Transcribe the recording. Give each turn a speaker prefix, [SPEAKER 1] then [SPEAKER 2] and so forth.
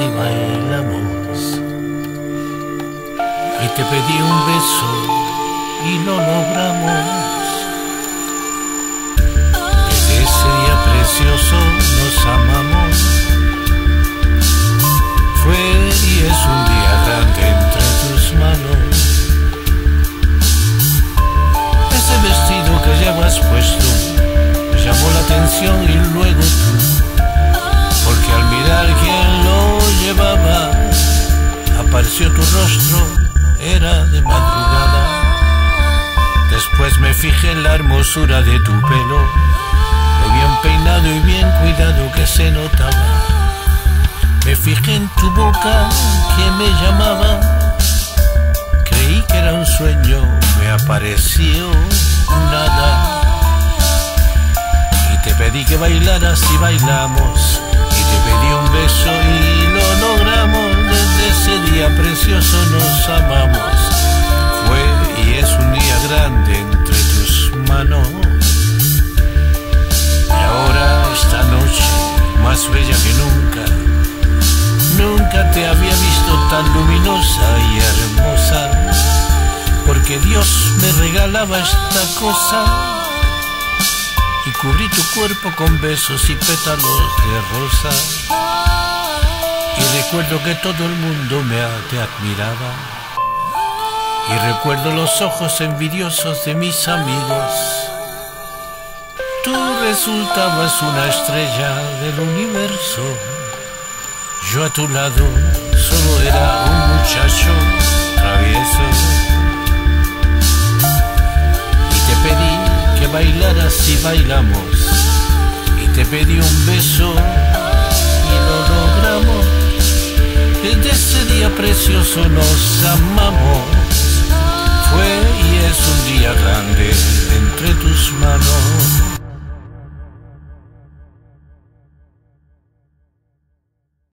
[SPEAKER 1] y bailamos. Y te pedí un beso y lo logramos. Desde ese día precioso nos amamos. Fue y es un día grande entre tus manos. Ese vestido que llevas puesto me llamó la atención y luego tú, porque al mirar quién lo llevaba, apareció tu rostro, era de madrugada. Después me fijé en la hermosura de tu pelo, lo bien peinado y bien cuidado que se notaba. Me fijé en tu boca que me llamaba, creí que era un sueño, me apareció nada. Y te pedí que bailaras y bailamos, y te pedí un beso y lo logramos. Desde ese día precioso nos amamos. Fue y es un día grande entre tus manos. Y ahora esta noche, más bella que nunca, nunca te había visto tan luminosa y hermosa, porque Dios me regalaba esta cosa y cubrí tu cuerpo con besos y pétalos de rosa. Y recuerdo que todo el mundo te admiraba, y recuerdo los ojos envidiosos de mis amigos. Tú resultabas una estrella del universo, yo a tu lado solo era un muchacho travieso. Y te pedí que bailaras y bailamos, y te pedí un beso y lo logramos. Desde ese día precioso nos amamos. Fue y es un día grande entre tus manos.